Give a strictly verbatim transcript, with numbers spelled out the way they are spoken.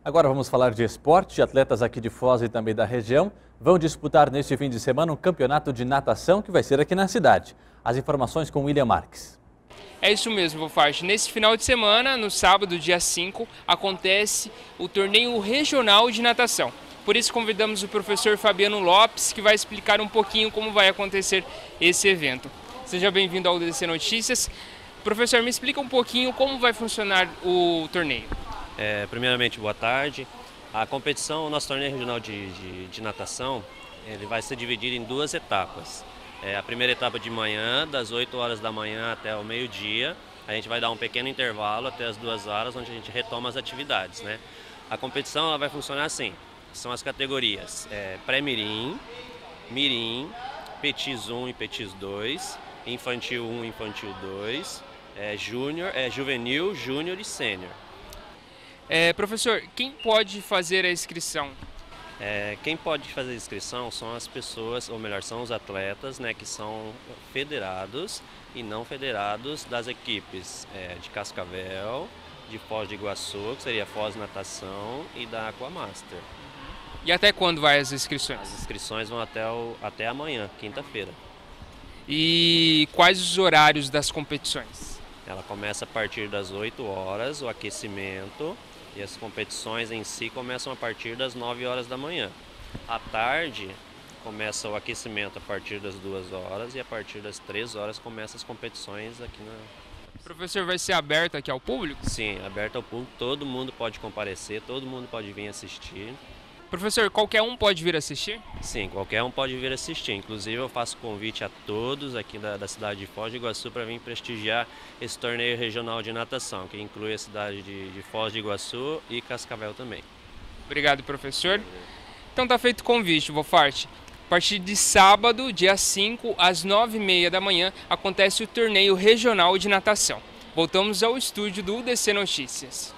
Agora vamos falar de esporte. Atletas aqui de Foz e também da região vão disputar neste fim de semana um campeonato de natação que vai ser aqui na cidade. As informações com William Marques. É isso mesmo, Wolfart. Nesse final de semana, no sábado, dia cinco, acontece o torneio regional de natação. Por isso convidamos o professor Fabiano Lopes, que vai explicar um pouquinho como vai acontecer esse evento. Seja bem-vindo ao D C Notícias. Professor, me explica um pouquinho como vai funcionar o torneio. É, primeiramente, boa tarde. A competição, o nosso torneio regional de, de, de natação, ele vai ser dividido em duas etapas. É, a primeira etapa de manhã, das oito horas da manhã até o meio-dia. A gente vai dar um pequeno intervalo até as duas horas, onde a gente retoma as atividades, né? A competição ela vai funcionar assim. São as categorias é, pré-mirim, mirim, petis um e petis dois, infantil um e infantil dois, é, júnior, é, juvenil, júnior e sênior. É, professor, quem pode fazer a inscrição? É, quem pode fazer a inscrição são as pessoas, ou melhor, são os atletas, né, que são federados e não federados das equipes é, de Cascavel, de Foz do Iguaçu, que seria Foz Natação, e da Aquamaster. E até quando vai as inscrições? As inscrições vão até, o, até amanhã, quinta-feira. E quais os horários das competições? Ela começa a partir das oito horas, o aquecimento, e as competições em si começam a partir das nove horas da manhã. À tarde começa o aquecimento a partir das duas horas e a partir das três horas começam as competições aqui na... Professor, vai ser aberto aqui ao público? Sim, aberto ao público, todo mundo pode comparecer, todo mundo pode vir assistir. Professor, qualquer um pode vir assistir? Sim, qualquer um pode vir assistir. Inclusive eu faço convite a todos aqui da, da cidade de Foz do Iguaçu para vir prestigiar esse torneio regional de natação, que inclui a cidade de, de Foz do Iguaçu e Cascavel também. Obrigado, professor. Então tá feito o convite, Wolfart. A partir de sábado, dia cinco, às nove e meia da manhã, acontece o torneio regional de natação. Voltamos ao estúdio do D C Notícias.